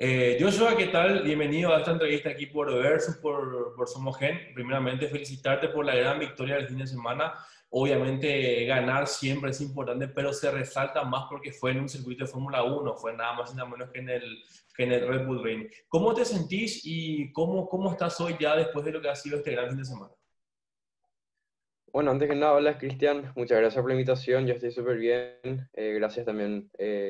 Joshua, ¿qué tal? Bienvenido a esta entrevista aquí por Versus, por Somogen. Primeramente, felicitarte por la gran victoria del fin de semana. Obviamente, ganar siempre es importante, pero se resalta más porque fue en un circuito de Fórmula Uno, fue nada más y nada menos que en el Red Bull Ring. ¿Cómo te sentís y cómo estás hoy ya después de lo que ha sido este gran fin de semana? Bueno, antes que nada, hola Cristian, muchas gracias por la invitación, yo estoy súper bien, gracias también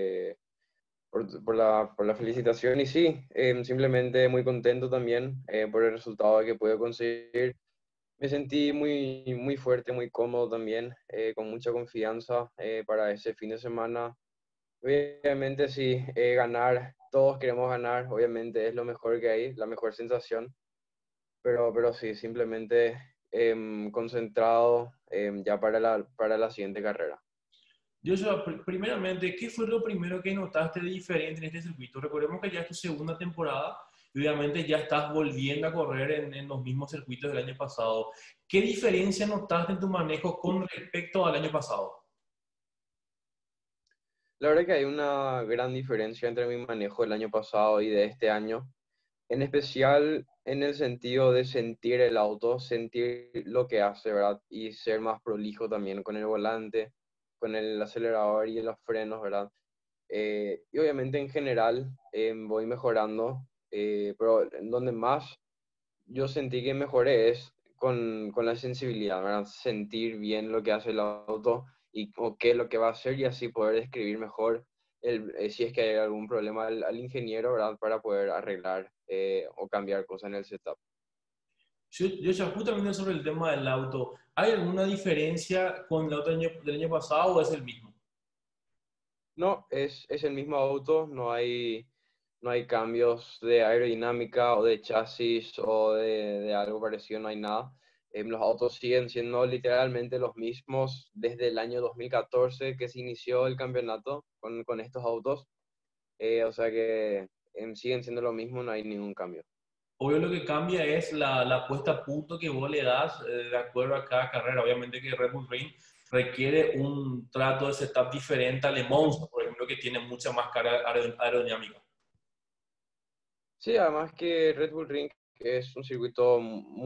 por la felicitación y sí, simplemente muy contento también por el resultado que pude conseguir. Me sentí muy fuerte, muy cómodo también, con mucha confianza para ese fin de semana. Obviamente sí, ganar, todos queremos ganar, obviamente es lo mejor que hay, la mejor sensación. Pero sí, simplemente concentrado ya para la siguiente carrera. Joshua, primeramente, ¿qué fue lo primero que notaste de diferente en este circuito? Recordemos que ya es tu segunda temporada y obviamente ya estás volviendo a correr en los mismos circuitos del año pasado. ¿Qué diferencia notaste en tu manejo con respecto al año pasado? La verdad que hay una gran diferencia entre mi manejo del año pasado y de este año, en especial en el sentido de sentir el auto, sentir lo que hace, ¿verdad? Y ser más prolijo también con el volante, con el acelerador y los frenos, ¿verdad? Y obviamente en general voy mejorando, pero en donde más yo sentí que mejoré es con la sensibilidad, ¿verdad? Sentir bien lo que hace el auto y o qué es lo que va a hacer y así poder describir mejor si es que hay algún problema al ingeniero, ¿verdad? Para poder arreglar o cambiar cosas en el setup. Joshua, justamente sobre el tema del auto, ¿hay alguna diferencia con el auto del año pasado o es el mismo? No, es el mismo auto, no hay cambios de aerodinámica o de chasis o de algo parecido, no hay nada. Los autos siguen siendo literalmente los mismos desde el año 2014 que se inició el campeonato con estos autos. O sea que siguen siendo lo mismo, no hay ningún cambio. Obvio lo que cambia es la puesta a punto que vos le das de acuerdo a cada carrera. Obviamente que Red Bull Ring requiere un trato de setup diferente al Le Mans, por ejemplo, que tiene mucha más carga aerodinámica. Sí, además que Red Bull Ring es un circuito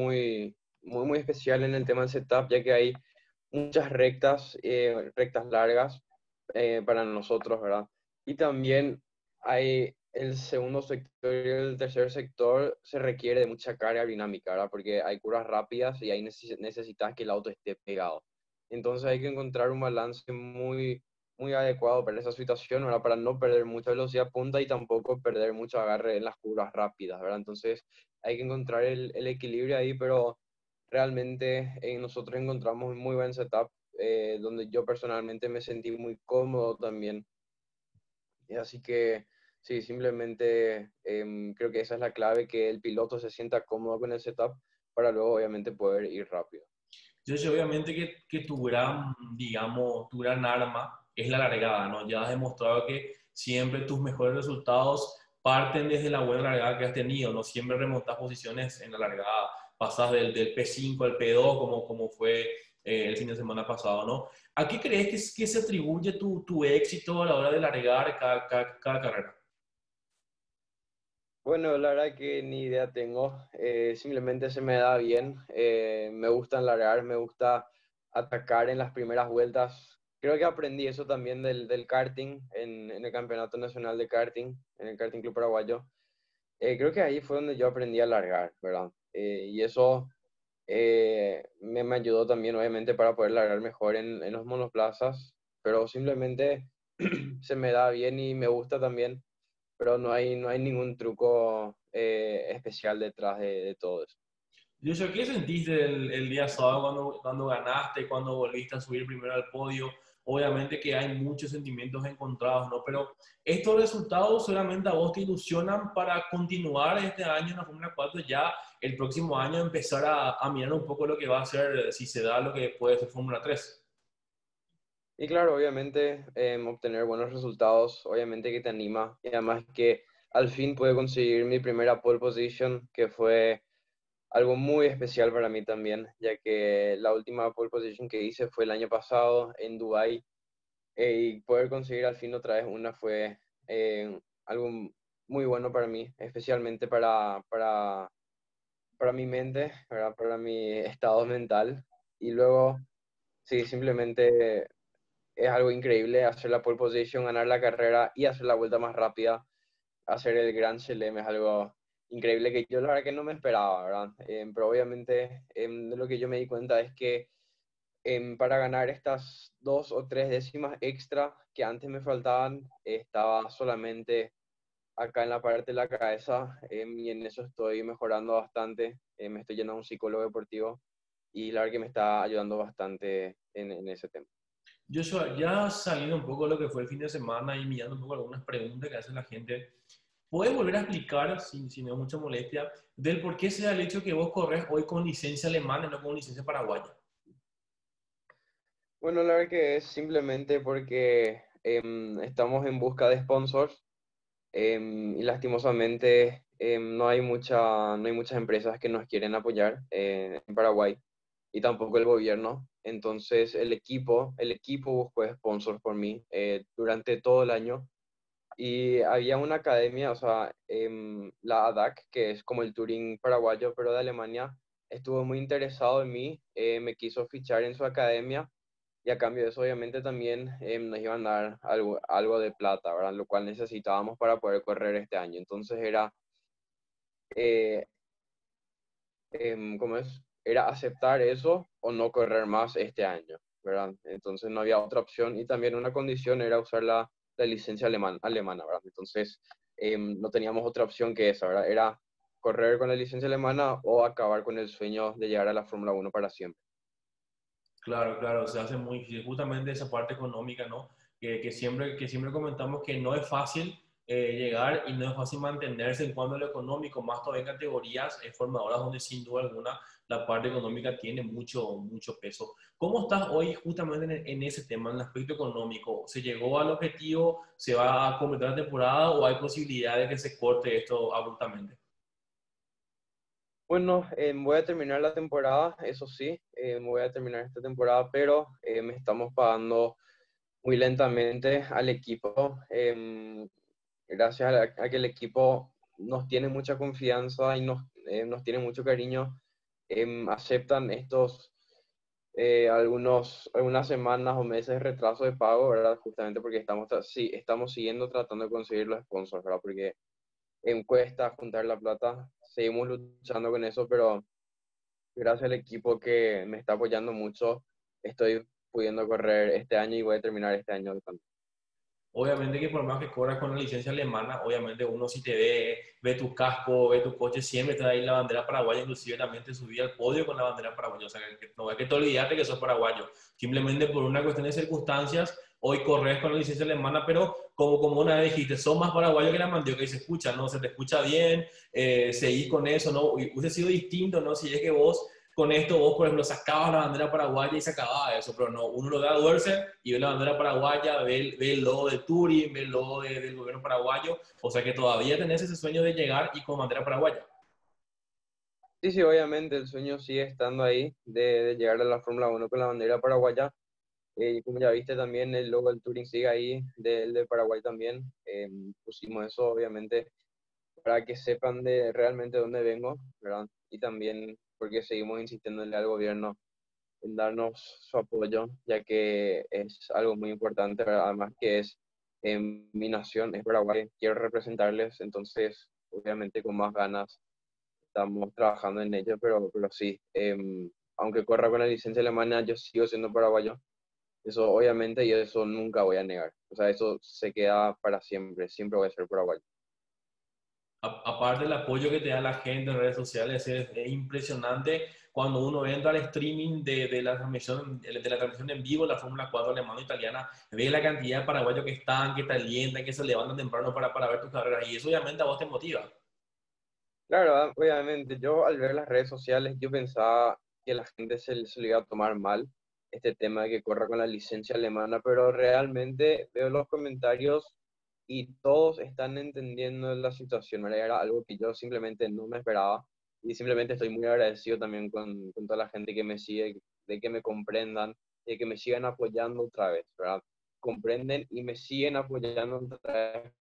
muy especial en el tema del setup, ya que hay muchas rectas largas para nosotros, ¿verdad? Y también hay el segundo sector y el tercer sector se requiere de mucha carga aerodinámica, ¿verdad? Porque hay curvas rápidas y ahí necesitas que el auto esté pegado. Entonces hay que encontrar un balance muy adecuado para esa situación, ¿verdad? Para no perder mucha velocidad punta y tampoco perder mucho agarre en las curvas rápidas, ¿verdad? Entonces hay que encontrar el equilibrio ahí, pero realmente nosotros encontramos un muy buen setup, donde yo personalmente me sentí muy cómodo también. Y así que sí, simplemente creo que esa es la clave, que el piloto se sienta cómodo con el setup para luego obviamente poder ir rápido. Yo sé obviamente que tu gran, digamos, tu gran arma es la largada, ¿no? Ya has demostrado que siempre tus mejores resultados parten desde la buena largada que has tenido, no siempre remontas posiciones en la largada, pasas del P5 al P2 como fue el fin de semana pasado, ¿no? ¿A qué crees que se atribuye tu éxito a la hora de largar cada carrera? Bueno, la verdad que ni idea tengo, simplemente se me da bien, me gusta largar, me gusta atacar en las primeras vueltas. Creo que aprendí eso también del karting, en el Campeonato Nacional de Karting, en el Karting Club Paraguayo. Creo que ahí fue donde yo aprendí a largar, ¿verdad? Y eso me ayudó también, obviamente, para poder largar mejor en los monoplazas, pero simplemente se me da bien y me gusta también, pero no hay ningún truco especial detrás de todo eso. Yo, ¿qué sentiste el día sábado cuando ganaste, cuando volviste a subir primero al podio? Obviamente que hay muchos sentimientos encontrados, ¿no? Pero estos resultados solamente a vos te ilusionan para continuar este año en la Fórmula 4, ya el próximo año empezar a mirar un poco lo que va a ser, si se da lo que puede ser Fórmula 3. Y claro, obviamente obtener buenos resultados, obviamente que te anima, y además que al fin pude conseguir mi primera pole position, que fue algo muy especial para mí también, ya que la última pole position que hice fue el año pasado en Dubái, y poder conseguir al fin otra vez una fue algo muy bueno para mí, especialmente para mi mente, ¿verdad? Para mi estado mental. Y luego, sí, simplemente es algo increíble hacer la pole position, ganar la carrera y hacer la vuelta más rápida, hacer el Grand Chelem es algo increíble que yo la verdad que no me esperaba, ¿verdad? Pero obviamente de lo que yo me di cuenta es que para ganar estas 2 o 3 décimas extra que antes me faltaban, estaba solamente acá en la parte de la cabeza, y en eso estoy mejorando bastante. Me estoy yendo a un psicólogo deportivo y la verdad que me está ayudando bastante en ese tema. Joshua, ya saliendo un poco de lo que fue el fin de semana y mirando un poco algunas preguntas que hace la gente, ¿puedes volver a explicar, si no es mucha molestia, del por qué se da el hecho que vos corres hoy con licencia alemana y no con licencia paraguaya? Bueno, la verdad que es simplemente porque estamos en busca de sponsors, y lastimosamente no hay muchas empresas que nos quieren apoyar en Paraguay y tampoco el gobierno. Entonces el equipo buscó sponsors por mí durante todo el año y había una academia, o sea, la ADAC, que es como el Touring paraguayo, pero de Alemania, estuvo muy interesado en mí, me quiso fichar en su academia y a cambio de eso obviamente también nos iban a dar algo de plata, ¿verdad? Lo cual necesitábamos para poder correr este año. Entonces era, eh, ¿cómo es? Era aceptar eso o no correr más este año, ¿verdad? Entonces no había otra opción y también una condición era usar la licencia alemana, ¿verdad? Entonces no teníamos otra opción que esa, ¿verdad? Era correr con la licencia alemana o acabar con el sueño de llegar a la Fórmula 1 para siempre. Claro, claro, se hace muy difícil. Justamente esa parte económica, ¿no? Que siempre comentamos que no es fácil llegar y no es fácil mantenerse en cuanto a lo económico, más todavía en categorías formadoras donde sin duda alguna la parte económica tiene mucho, mucho peso. ¿Cómo estás hoy justamente en ese tema, en el aspecto económico? ¿Se llegó al objetivo? ¿Se va a completar la temporada o hay posibilidad de que se corte esto abruptamente? Bueno, voy a terminar la temporada, eso sí, voy a terminar esta temporada, pero me estamos pagando muy lentamente al equipo. Gracias a que el equipo nos tiene mucha confianza y nos tiene mucho cariño, aceptan algunas semanas o meses de retraso de pago, ¿verdad? Justamente porque sí, estamos siguiendo tratando de conseguir los sponsors, ¿verdad? Porque cuesta juntar la plata, seguimos luchando con eso, pero gracias al equipo que me está apoyando mucho, estoy pudiendo correr este año y voy a terminar este año también. Obviamente que por más que corras con la licencia alemana, obviamente uno si te ve tu casco, ve tu coche, siempre te da ahí la bandera paraguaya, inclusive también te subí al podio con la bandera paraguaya. O sea, que no es que te olvidaste que sos paraguayo. Simplemente por una cuestión de circunstancias, hoy corres con la licencia alemana, pero como una vez dijiste, sos más paraguayo que la mandioca y se escucha, ¿no? Se te escucha bien, seguís con eso, ¿no? Hubiese sido distinto, ¿no? Si es que vos con esto vos, por ejemplo, sacabas la bandera paraguaya y se acababa eso, pero no, uno lo da a Duerce y ve la bandera paraguaya, ve el logo de Turing, ve el logo del gobierno paraguayo, o sea que todavía tenés ese sueño de llegar y con bandera paraguaya. Sí, sí, obviamente el sueño sigue estando ahí de llegar a la Fórmula 1 con la bandera paraguaya. Y como ya viste también el logo del Touring sigue ahí, del de Paraguay también. Pusimos eso obviamente para que sepan de realmente dónde vengo, ¿verdad? Y también porque seguimos insistiéndole al gobierno en darnos su apoyo, ya que es algo muy importante, ¿verdad? Además que es mi nación, es Paraguay, quiero representarles, entonces obviamente con más ganas estamos trabajando en ello, pero sí, aunque corra con la licencia alemana, yo sigo siendo paraguayo, eso obviamente y eso nunca voy a negar, o sea, eso se queda para siempre, siempre voy a ser paraguayo. Aparte del apoyo que te da la gente en redes sociales, es impresionante cuando uno entra al streaming de la transmisión en vivo, la Fórmula 4 alemana-italiana, ve la cantidad de paraguayos que están, que te alientan, que se levantan temprano para ver tus carreras, y eso obviamente a vos te motiva. Claro, obviamente, yo al ver las redes sociales, yo pensaba que la gente se le iba a tomar mal este tema de que corra con la licencia alemana, pero realmente veo los comentarios y todos están entendiendo la situación, ¿verdad? Era algo que yo simplemente no me esperaba y simplemente estoy muy agradecido también con toda la gente que me sigue, de que me comprendan, de que me sigan apoyando otra vez, ¿verdad? Comprenden y me siguen apoyando otra vez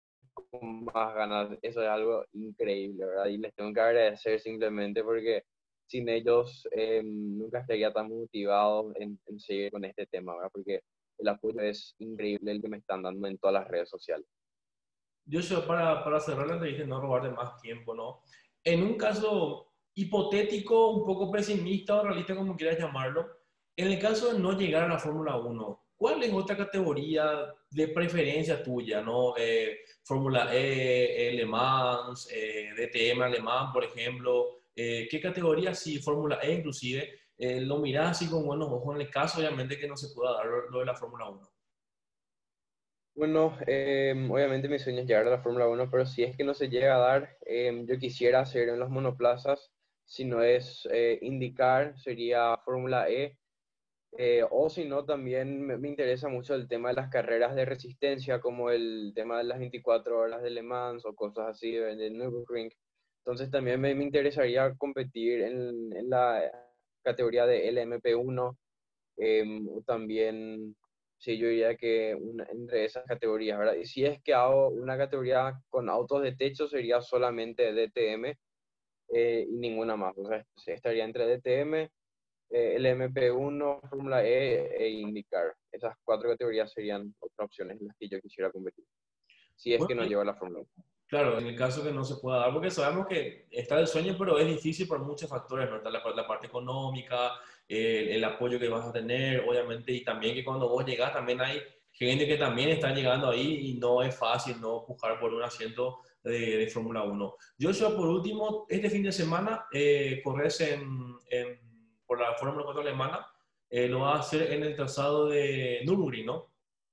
con más ganas. Eso es algo increíble, ¿verdad? Y les tengo que agradecer simplemente porque sin ellos nunca estaría tan motivado en seguir con este tema, ¿verdad? Porque el apoyo es increíble el que me están dando en todas las redes sociales. Yo para cerrar la entrevista y no robarte más tiempo, ¿no? En un caso hipotético, un poco pesimista o realista, como quieras llamarlo, en el caso de no llegar a la Fórmula Uno, ¿cuál es otra categoría de preferencia tuya, ¿no? Fórmula E, Le Mans, DTM alemán, por ejemplo. ¿Qué categoría, sí, Fórmula E inclusive, lo mirás así con buenos ojos en el caso, obviamente, que no se pueda dar lo de la Fórmula Uno? Bueno, obviamente mi sueño es llegar a la Fórmula Uno, pero si es que no se llega a dar, yo quisiera hacer en los monoplazas. Si no es IndyCar, sería Fórmula E. O si no, también me interesa mucho el tema de las carreras de resistencia, como el tema de las 24 horas de Le Mans o cosas así, del Nürburgring. Entonces también me interesaría competir en la categoría de LMP1. O también, sí, yo diría que entre esas categorías, ¿verdad? Y si es que hago una categoría con autos de techo, sería solamente DTM y ninguna más. O sea, estaría entre DTM, el MP1, Fórmula E e IndyCar. Esas cuatro categorías serían otras opciones en las que yo quisiera competir. Si es Bueno, que no llevo a la Fórmula 1. claro, en el caso que no se pueda dar, porque sabemos que está el sueño, pero es difícil por muchos factores, ¿no? Está la parte económica, el apoyo que vas a tener, obviamente, y también que cuando vos llegás también hay gente que también está llegando ahí y no es fácil no pujar por un asiento de Fórmula Uno. Joshua, por último, este fin de semana corres por la Fórmula 4 alemana, lo vas a hacer en el trazado de Nürburgring, ¿no?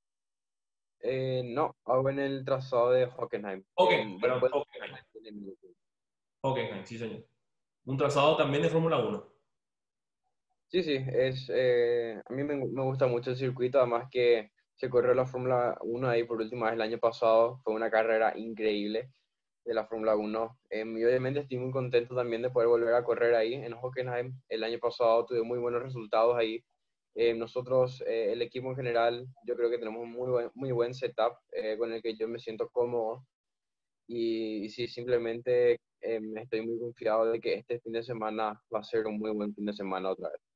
No, hago en el trazado de Hockenheim. Ok, perdón, Después Hockenheim. Hockenheim, sí, señor. Un trazado también de Fórmula Uno. sí, sí, a mí me gusta mucho el circuito, además que se corrió la Fórmula 1 ahí por última vez el año pasado, fue una carrera increíble de la Fórmula 1. Y obviamente estoy muy contento también de poder volver a correr ahí en Hockenheim. El año pasado tuve muy buenos resultados ahí. Nosotros, el equipo en general, yo creo que tenemos un muy buen setup con el que yo me siento cómodo. Y sí, simplemente estoy muy confiado de que este fin de semana va a ser un muy buen fin de semana otra vez.